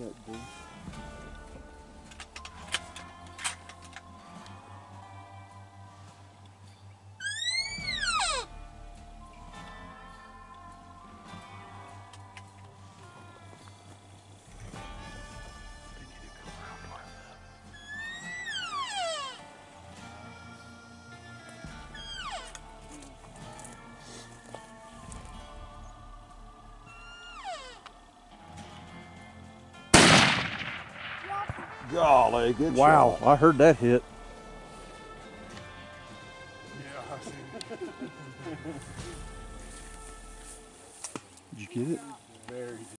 that bull. Golly, good Wow, shot. I heard that hit. Yeah, I see it. Did you get it? Very